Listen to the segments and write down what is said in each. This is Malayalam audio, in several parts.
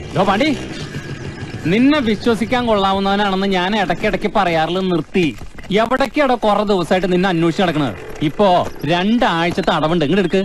പാണ്ടി, നിന്നെ വിശ്വസിക്കാൻ കൊള്ളാവുന്നവനാണെന്ന് ഞാൻ ഇടയ്ക്കിടയ്ക്ക് പറയാറില്ല, നിർത്തി. എവിടേക്കാടോ കുറെ ദിവസമായിട്ട് നിന്നെ അന്വേഷിച്ച് നടക്കണത്. ഇപ്പോ 2 ആഴ്ചത്തെ അടവുണ്ട്, ഇങ്ങോട്ട് എടുക്ക്.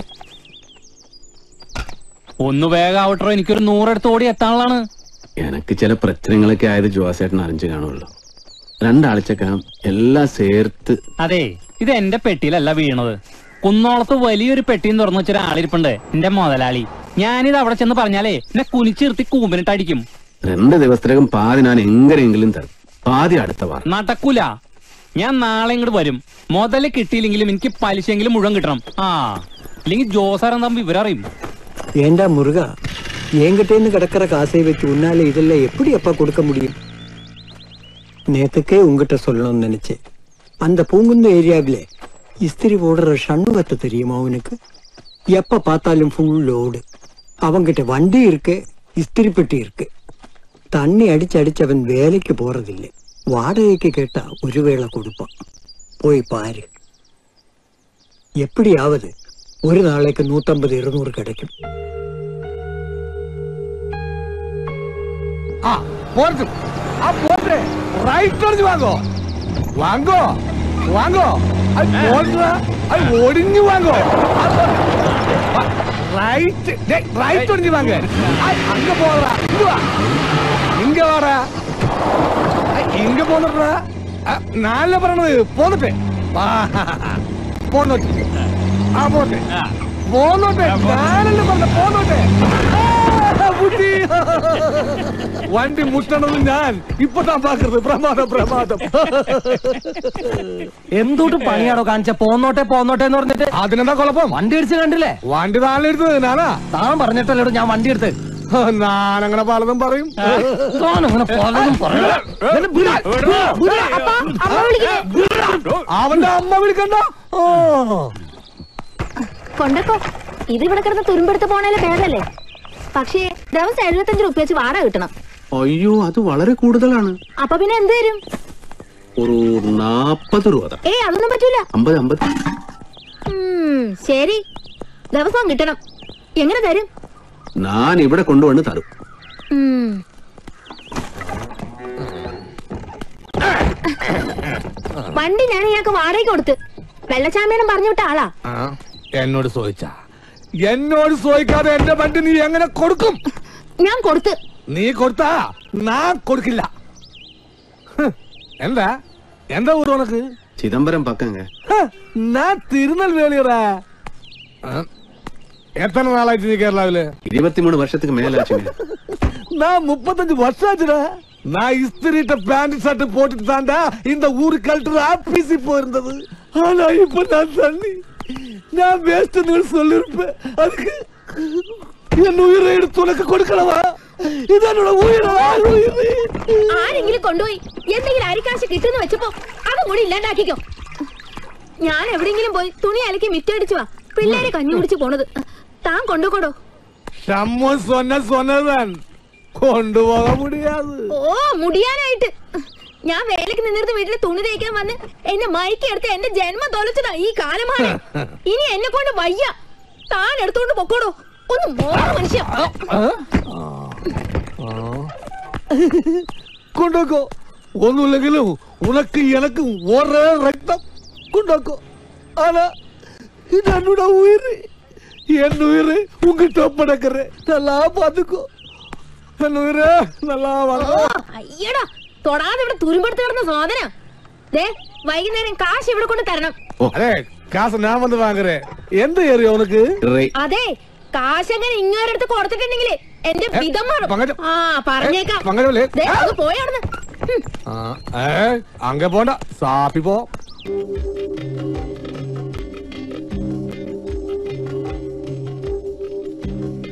ഒന്ന് വേഗാവട്ടോ, എനിക്കൊരു 100 എടുത്ത് ഓടി എത്താനുള്ളതാണ്. എനക്ക് ചില പ്രശ്നങ്ങളൊക്കെ ആയത് ജോസേട്ടൻ അറിഞ്ഞു കാണുമല്ലോ. 2 ആഴ്ചക്കകം എല്ലാം ചേർത്ത്. അതെ, ഇത് എന്റെ പെട്ടിയിലല്ല വീണത്. കുന്നോളത്ത് വലിയൊരു പെട്ടിയും തുറന്നു വെച്ചൊരാളിരിപ്പുണ്ട്, എന്റെ മുതലാളി. ഞാനിത് അവിടെ ചെന്ന് പറഞ്ഞാലേ എന്നെ കുനിച്ചിർത്തി കൂമ്പിനിട്ടടിക്കും. 2 ദിവസത്തിനകം പാതി ഞാൻ എങ്ങനെയെങ്കിലും തരും, പാതി അടുത്ത വാരം. നടക്കൂല. ഞാൻ നാളെ ഇങ്ങോട്ട് വരും. മുതല് കിട്ടിയില്ലെങ്കിലും എനിക്ക് പലിശയെങ്കിലും മുഴുവൻ കിട്ടണം. ഇല്ലെങ്കിൽ ജോസാറെന്താ വിവരം അറിയും. ஏண்டா முருகா, என்கிட்டேருந்து கிடக்கிற காசை வச்சு உன்னால இதெல்லாம் எப்படி அப்பா கொடுக்க முடியும்? நேத்துக்கே உங்ககிட்ட சொல்லணும்னு நினைச்சேன். அந்த பூங்குந்து ஏரியாவில இஸ்திரி போடுற ஷண்முகத்தை தெரியுமா உனக்கு? எப்ப பார்த்தாலும் ஃபுல் லோடு. அவங்கிட்ட வண்டி இருக்கு, இஸ்திரி பெட்டி இருக்கு. தண்ணி அடிச்சு அவன் வேலைக்கு போறதில்லை. வாடகைக்கு கேட்டா ஒரு வேளை கொடுப்பான். போய் பாரு. எப்படியாவது ஒரு நாளைக்கு 150-200 கிடைக்கும். ஒடிஞ்சு வாங்க. ரைட் ஒடிஞ்சு வாங்க. அங்க போறா, இங்க வாடா, இங்க போனா. நான் പറഞ്ഞത് പോന്നട്ടെ, പോന്നോട്ടെ, പോട്ടെ, പോന്നോട്ടെ. ഞാനല്ലേ പറഞ്ഞ പോന്നോട്ടെ. വണ്ടി മുട്ടണത് ഞാൻ ഇപ്പത്താ പാക്കരുത്. പ്രമാദം, പ്രമാദം. എന്തുട്ട് പണിയാണോ കാണിച്ച? പോന്നോട്ടെ പോന്നോട്ടെ എന്ന് പറഞ്ഞിട്ട് അതിനെന്താ കുഴപ്പം? വണ്ടി അടിച്ച് കണ്ടില്ലേ? വണ്ടി താഴെ എടുത്തത് ഞാനാ. താൻ പറഞ്ഞിട്ടല്ലോ ഞാൻ വണ്ടി എടുത്ത്. ഞാനങ്ങനെ പലതും പറയും. അവന്റെ അമ്മ വിളിക്കണ്ട. കൊണ്ടക്കോ, ഇത് ഇവിടെ കിടന്ന് തുരുമ്പെടുത്ത് പോണേലെ ഭേദല്ലേ? പക്ഷേ ദിവസം 75 രൂപ വെച്ച് വാടക കിട്ടണം. അയ്യോ, അത് വളരെ കൂടുതലാണ്. അപ്പൊ പിന്നെ എന്ത് തരും? ഒരു 40 രൂപ. അതൊന്നും പറ്റൂല. 50. ശരി, ദിവസം കിട്ടണം. എങ്ങനെ തരും? ഞാൻ ഇവിടെ കൊണ്ടുവന്ന് തരും. വണ്ടി ഞാൻ ഇയാൾക്ക് വാടകയ്ക്ക് കൊടുത്ത് വെള്ളച്ചാമ്പ്യനും പറഞ്ഞു വിട്ട ആളാ. എന്നോട് ചോദിക്കാതെ എന്റെ വണ്ടി നീ എങ്ങനെ കൊടുക്കും? ഞാൻ കൊടുത്ത്. നീ കൊടുത്താ ഞാൻ കൊടുക്കില്ല. എന്താ ഊര് ഉനക്ക്? ചിദംബരം പക്കങ്ങ. ഞാൻ തിരുനെൽവേലിയറാ. എത്ര നാളായിട്ട് നീ കേരളാവില്? 23 വർഷத்துக்கு மேல ஆச்சுங்க. நான் 35 வருஷம் ஆச்சுடா. நான் இஸ்திரிட்ட பேண்ட் ஷர்ட் போட்டுட்டு தாண்டா இந்த ஊரு கல்ட்டுற ஆபீஸ் போயிருந்தது. ஆனா இப்ப நான் தண்ணி, நான் வேஸ்ட் சொல்லிருப்பேன். அதுக்கு എൻ ഉയരെ എടുത്ത് ഉനക്ക് കൊടുക്കണവാ? ഇതെന്നോട് ആരെങ്കിലും കൊണ്ടുപോയി എന്തെങ്കിലും അരിക്കാശ് കിട്ടുന്ന വെച്ചപ്പോ അത് കൂടി ഇല്ലാണ്ടാക്കിക്കോ. ഞാൻ എവിടെയെങ്കിലും പോയി തുണി അലക്കി മിറ്റടിച്ചു വാ. പിള്ളേരെ കഞ്ഞി കുടിച്ച് പോണത് താൻ കൊണ്ടുപോടോ. കൊണ്ടുപോകാൻ മുടിയാത്. മുടിയാനായിട്ട് ഞാൻ വേലക്ക് നിന്നിരുന്ന് വീട്ടില് തുണി തേക്കാൻ വന്ന് എന്നെ മയക്കെടുത്ത് എന്റെ ജന്മം തോലച്ചതാ ഈ കാലമാണ്. ഇനി എന്നെ കൊണ്ട് വയ്യ. താൻ എടുത്തോണ്ട് പൊക്കോടോ. ഒന്ന് മോള മനുഷ്യ. കൊണ്ടോക്കോ, ഒന്നുമില്ലെങ്കിലും ഉനക്ക് എനക്ക് ഒരേ രക്തം. കൊണ്ടോക്കോ. ആനാ ഇത് എന്നോട് ഉയര്, എൻ ഉയര് ഉങ്കിട്ട് ഒപ്പടക്കറേ. നല്ലാ പാത്തുക്കോ. എൻ ഉയര് നല്ലാ. അയ്യടാ, തൊടാതെ ഇവിടെ തുരുമ്പെടുത്ത് കിടന്ന സാധനം. വൈകുന്നേരം കാശ് ഇവിടെ കൊണ്ട് തരണം. അതെ, കാശ് ഞാൻ വന്ന് വാങ്ങറേ. എന്ത് കയറിയോ ഉനക്ക്? അതെ, കാശങ്ങനെ ഇങ്ങോരടുത്ത് കൊടുത്തിട്ടുണ്ടെങ്കിൽ എന്റെ വിധം മാറും. പറഞ്ഞേക്കാം. പോയാടുന്ന് അങ്ങ പോണ്ട, സാപ്പി പോ.